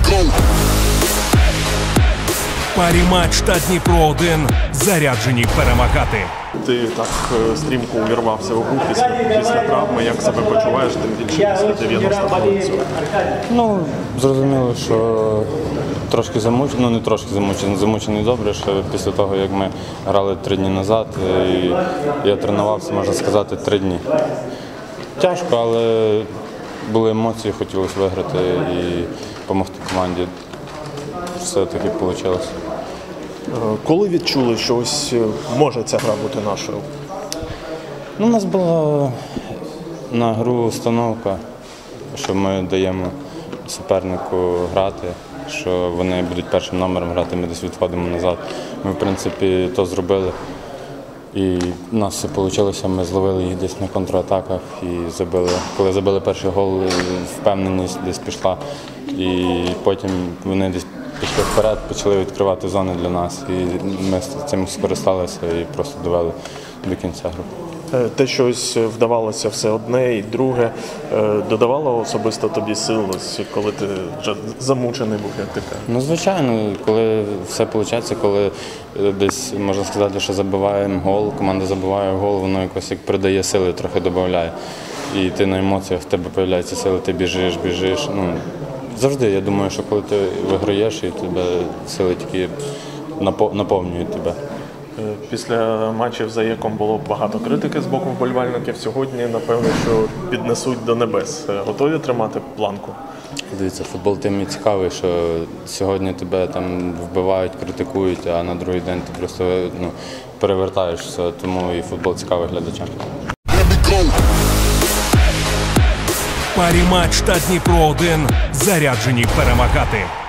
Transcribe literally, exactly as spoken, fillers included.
Парі матч та Дніпро один заряджені перемагати. Ти так стрімко увірвався в гру після, після травми. Як себе почуваєш, тим більше після дев'яносто хвилин? Ну, зрозуміло, що трошки замучений, ну не трошки замучений, замучений добре, що після того, як ми грали три дні назад, і я тренувався, можна сказати, три дні. Тяжко, але були емоції, хотілося виграти і допомогти команді. Все-таки вийшло. Коли відчули, що ось може ця гра бути нашою? Ну, у нас була на гру установка, що ми даємо супернику грати, що вони будуть першим номером грати, ми десь відходимо назад. Ми, в принципі, то зробили. І у нас все вийшло, ми зловили їх десь на контратаках і забили. Коли забили перший гол, впевненість десь пішла. І потім вони десь пішли вперед, почали відкривати зони для нас. І ми з цим скористалися і просто довели до кінця гру. Те, що ось вдавалося все одне і друге, додавало особисто тобі сил, коли ти вже замучений був, як ти кажеш? Ну, звичайно, коли все виходить, коли десь, можна сказати, що забиваємо гол, команда забиває гол, воно якось як придає сили, трохи додає. І ти на емоціях, в тебе з'являються сили, ти біжиш, біжиш. Ну, завжди, я думаю, що коли ти виграєш, і тебе сили тільки наповнюють тебе. Після матчів за ЄКом було багато критики з боку вболівальників. Сьогодні, напевно, що піднесуть до небес. Готові тримати планку? Дивіться, футбол тим і цікавий, що сьогодні тебе там вбивають, критикують, а на другий день ти просто ну, перевертаєшся, тому і футбол цікавий глядачам. Парі матч та Дніпро один заряджені перемагати.